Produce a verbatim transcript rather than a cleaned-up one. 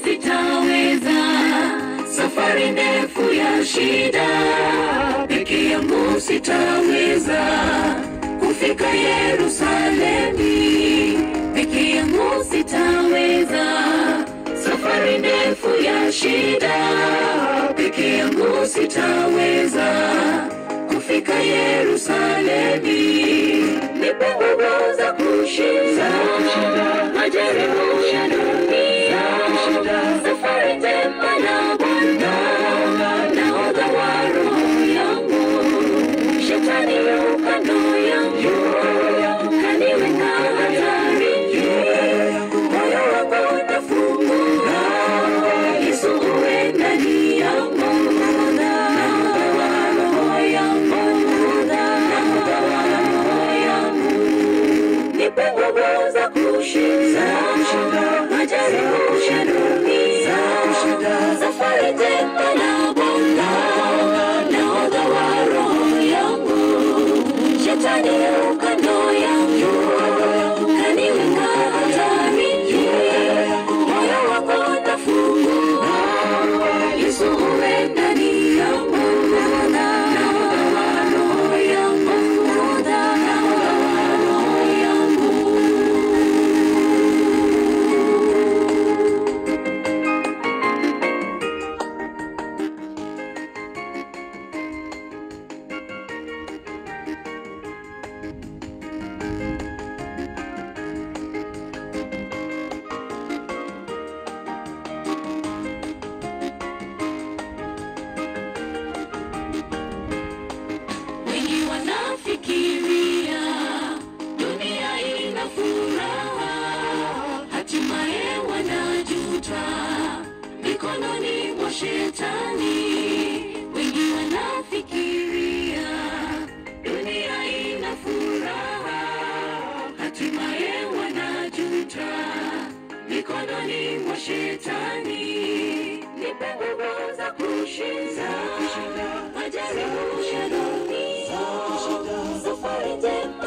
sitaweza. Safari ndefu ya shida, peke yangu sitaweza. Kufika Yerusalemi, peke yangu sitaweza. Safari ndefu ya shida, peke yangu sitaweza. Kufika Yerusalemi, nipe nguvu za kushinda majaribu ya dunia. Safari njema na Bwana, nahodha wa roho yangu. Shetani yu kando yangu, kaniweka hatarini. Moyo wangu utafungua, Yesu uwe ndani yangu. Nahodha wa roho yangu, nahodha wa roho yangu. Nipe nguvu za kushinda majaribu ya dunia. Safari njema na Bwana, nahodha wa roho yangu. Shetani yu kando yangu, kaniweka hatarini. Moyo wangu utafungua, Yesu uwe ndani yangu. Nahodha wa roho yangu, nahodha wa roho yangu. Wengi wanafikiria dunia ina furaha, hatimaye wanajuta mikononi mwa shetani. Wengi wanafikiria dunia ina furaha, hatimaye wanajuta mikononi mwa shetani. Nipe nguvu za kushinda majaribu ya dunia. Safari njema